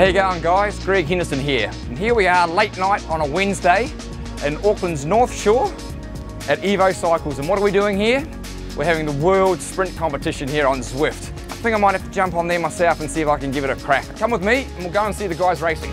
How you going, guys? Greg Henderson here. And here we are late night on a Wednesday in Auckland's North Shore at Evo Cycles. And what are we doing here? We're having the world sprint competition here on Zwift. I think I might have to jump on there myself and see if I can give it a crack. Come with me and we'll go and see the guys racing.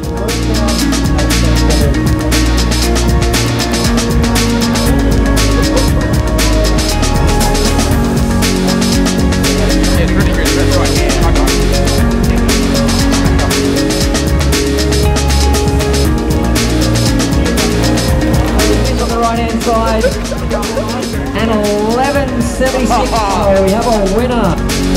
Side and 11.76. So we have a winner.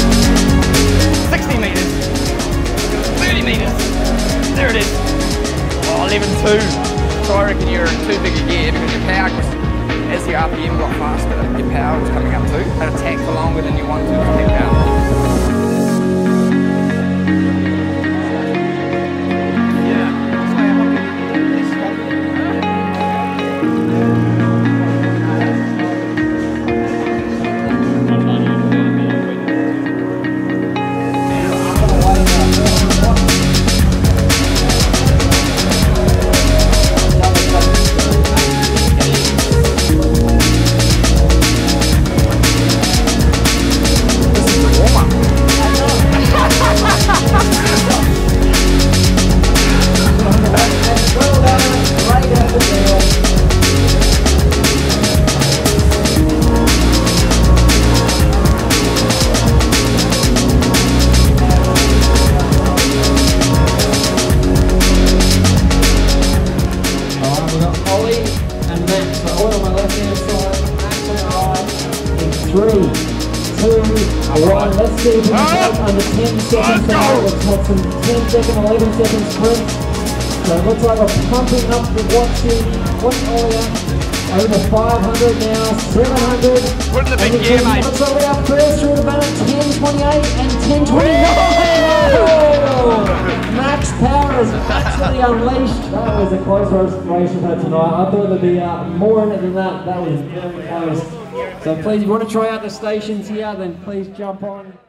60 metres, 30 metres, there it is. Oh, 11.2. So I reckon you're in too big a gear because your power, as your RPM got faster, your power was coming up too. That attack for longer than you wanted to keep power. Three, two, one. Let's see if we can take under 10 seconds now. Let's have some 10-second, 11-second sprints. So it looks like we're pumping up the watching Ollie over 500 now, 700. Put in the big gear, mate. Looks like we are first through the banner, 10.28 and 10.29. Max power is actually unleashed. That was a close race for tonight. I thought there'd be more in it than that. That was very close. So please, if you want to try out the stations here, then please jump on.